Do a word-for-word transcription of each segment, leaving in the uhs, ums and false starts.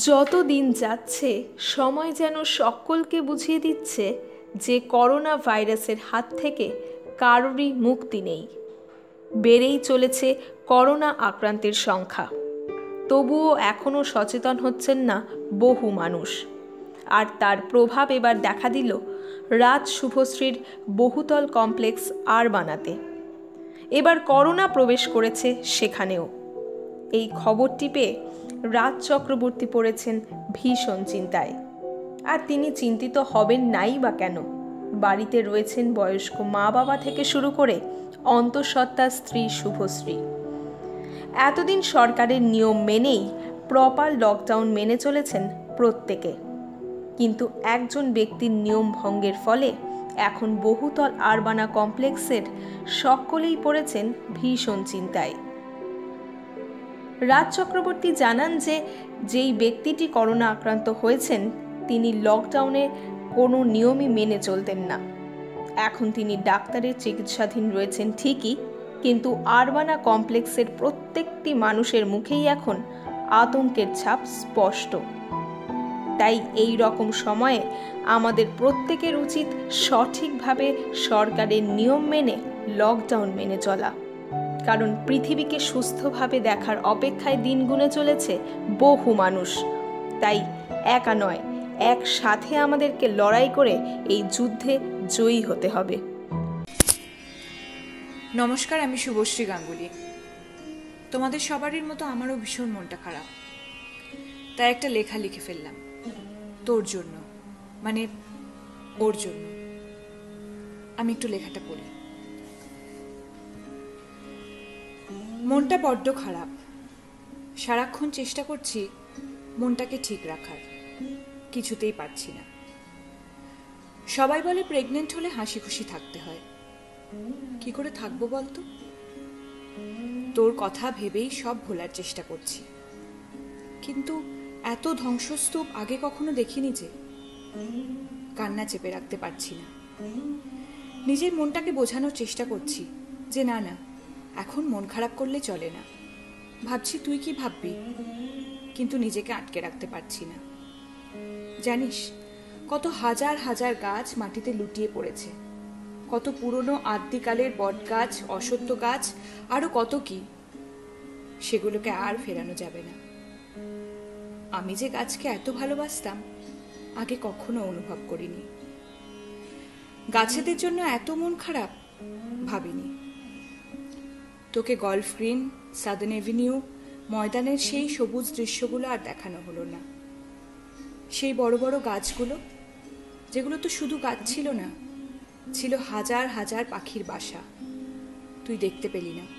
যত দিন যাচ্ছে সময় যেন সকলকে বুঝিয়ে দিচ্ছে যে করোনা ভাইরাসের হাত থেকে কারোরই মুক্তি নেই। বেড়েই চলেছে করোনা আক্রান্তের সংখ্যা, তবুও এখনও সচেতন হচ্ছেন না বহু মানুষ। আর তার প্রভাব এবার দেখা দিল রাজ শুভশ্রীর বহুতল কমপ্লেক্স আরবানাতে। এবার করোনা প্রবেশ করেছে সেখানেও। এই খবরটি পেয়ে রাজ চক্রবর্তী পড়েছেন ভীষণ চিন্তায়। আর তিনি চিন্তিত হবেন নাই বা কেন? বাড়িতে রয়েছেন বয়স্ক মা বাবা থেকে শুরু করে অন্তঃসত্ত্বা স্ত্রী শুভশ্রী। এতদিন সরকারের নিয়ম মেনেই প্রপার লকডাউন মেনে চলেছেন প্রত্যেকে, কিন্তু একজন ব্যক্তির নিয়ম ভঙ্গের ফলে এখন বহুতল আরবানা কমপ্লেক্সের সকলেই পড়েছেন ভীষণ চিন্তায়। রাজ চক্রবর্তী জানান যে যেই ব্যক্তিটি করোনা আক্রান্ত হয়েছেন তিনি লকডাউনে কোনো নিয়মই মেনে চলতেন না। এখন তিনি ডাক্তারের চিকিৎসাধীন রয়েছেন ঠিকই, কিন্তু আরবানা কমপ্লেক্সের প্রত্যেকটি মানুষের মুখেই এখন আতঙ্কের ছাপ স্পষ্ট। তাই এই রকম সময়ে আমাদের প্রত্যেকের উচিত সঠিকভাবে সরকারের নিয়ম মেনে লকডাউন মেনে চলা, কারণ পৃথিবীকে সুস্থভাবে দেখার অপেক্ষায় দিন গুনে চলেছে বহু মানুষ। তাই একা নয়, একসাথে আমাদেরকে লড়াই করে এই যুদ্ধে জয়ী হতে হবে। নমস্কার, আমি শুভশ্রী গাঙ্গুলি। তোমাদের সবারই মতো আমারও ভীষণ মনটা খারাপ, তাই একটা লেখা লিখে ফেললাম তোর জন্য, মানে ওর জন্য। আমি একটু লেখাটা পড়ি। মনটা বড্ড খারাপ। সারাক্ষণ চেষ্টা করছি মনটাকে ঠিক রাখার, কিছুতেই পারছি না। সবাই বলে প্রেগনেন্ট হলে হাসি খুশি থাকতে হয়। কি করে থাকবো বলতো? তোর কথা ভেবেই সব ভোলার চেষ্টা করছি, কিন্তু এত ধ্বংসস্তূপ আগে কখনো দেখিনি যে। কান্না চেপে রাখতে পারছি না। নিজের মনটাকে বোঝানোর চেষ্টা করছি যে না না, এখন মন খারাপ করলে চলে না। ভাবছি তুই কি ভাববি, কিন্তু নিজেকে আটকে রাখতে পারছি না। জানিস, কত হাজার হাজার গাছ মাটিতে লুটিয়ে পড়েছে, কত পুরনো আদ্যিকালের বট গাছ, অশ্বত্থ গাছ, আরো কত কি। সেগুলোকে আর ফেরানো যাবে না। আমি যে গাছকে এত ভালোবাসতাম আগে কখনো অনুভব করিনি। গাছেদের জন্য এত মন খারাপ ভাবিনি। তোকে গল্ফ গ্রিন, সাদার্ন এভিনিউ, ময়দানের সেই সবুজ দৃশ্যগুলো আর দেখানো হলো না। সেই বড় বড় গাছগুলো, যেগুলো তো শুধু গাছ ছিল না, ছিল হাজার হাজার পাখির বাসা, তুই দেখতে পেলি না।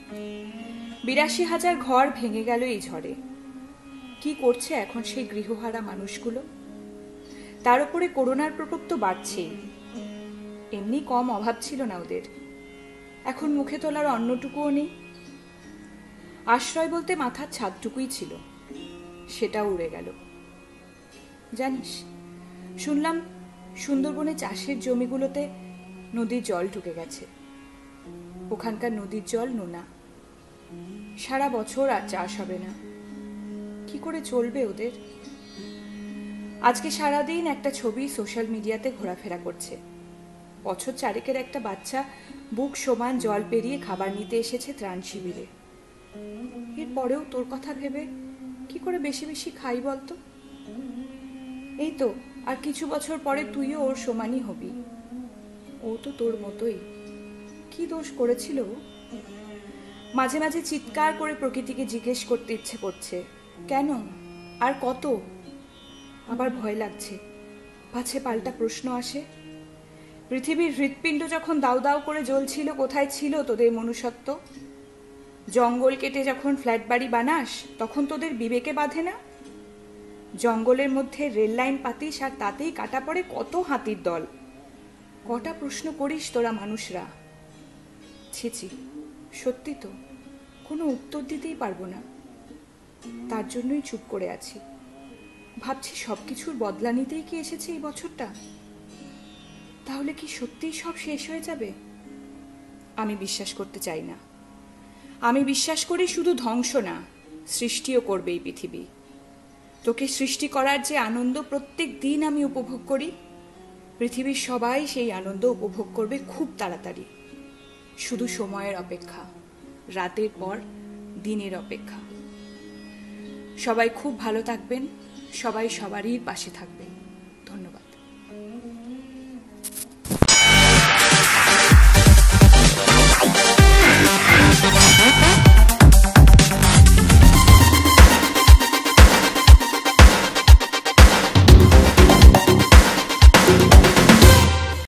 বিরাশি হাজার ঘর ভেঙে গেল এই ঝড়ে। কি করছে এখন সেই গৃহহারা মানুষগুলো? তার উপরে করোনার প্রকোপ তো বাড়ছেই। এমনি কম অভাব ছিল না ওদের, এখন মুখে তোলার অন্নটুকুও নেই। আশ্রয় বলতে মাথার ছাদটুকুই ছিল, সেটাও উড়ে গেল। জানিস, শুনলাম সুন্দরবনে চাষের জমিগুলোতে নদীর জল ঢুকে গেছে। ওখানকার নদীর জল নোনা, সারা বছর আর চাষ হবে না। কি করে চলবে ওদের? আজকে সারাদিন একটা ছবি সোশ্যাল মিডিয়াতে ঘোরাফেরা করছে। বছর চারেকের একটা বাচ্চা বুক সমান জল পেরিয়ে খাবার নিতে এসেছে ত্রাণ শিবিরে। এরপরেও তোর কথা ভেবে কি করে বেশি বেশি খাই বলতো? এই তো আর কিছু বছর পরে তুইও ওর সমানই হবি। ও তো তোর মতোই। কি দোষ করেছিল? মাঝে মাঝে চিৎকার করে প্রকৃতিকে জিজ্ঞেস করতে ইচ্ছে করছে, কেন আর কত? আবার ভয় লাগছে, পাছে পাল্টা প্রশ্ন আসে। পৃথিবীর হৃৎপিণ্ড যখন দাউ দাউ করে জ্বলছিল, কোথায় ছিল তোদের মনুষ্যত্ব? জঙ্গল কেটে যখন ফ্ল্যাট বাড়ি বানাস, তখন তোদের বিবেকে বাঁধে না? জঙ্গলের মধ্যে রেল লাইন পাতিস আর তাতেই কাটা পড়ে কত হাতির দল। কটা প্রশ্ন করিস তোরা মানুষরা? ছিছি, সত্যি তো কোনো উত্তর দিতেই পারবো না। তার জন্যই চুপ করে আছি। ভাবছি সবকিছুর বদলা নিতেই কি এসেছে এই বছরটা? তাহলে কি সত্যিই সব শেষ হয়ে যাবে? আমি বিশ্বাস করতে চাই না। আমি বিশ্বাস করি শুধু ধ্বংস না, সৃষ্টিও করবে এই পৃথিবী। তোকে সৃষ্টি করার যে আনন্দ প্রত্যেক দিন আমি উপভোগ করি, পৃথিবীর সবাই সেই আনন্দ উপভোগ করবে খুব তাড়াতাড়ি। শুধু সময়ের অপেক্ষা, রাতের পর দিনের অপেক্ষা। সবাই খুব ভালো থাকবেন, সবাই সবারই পাশে থাকবে।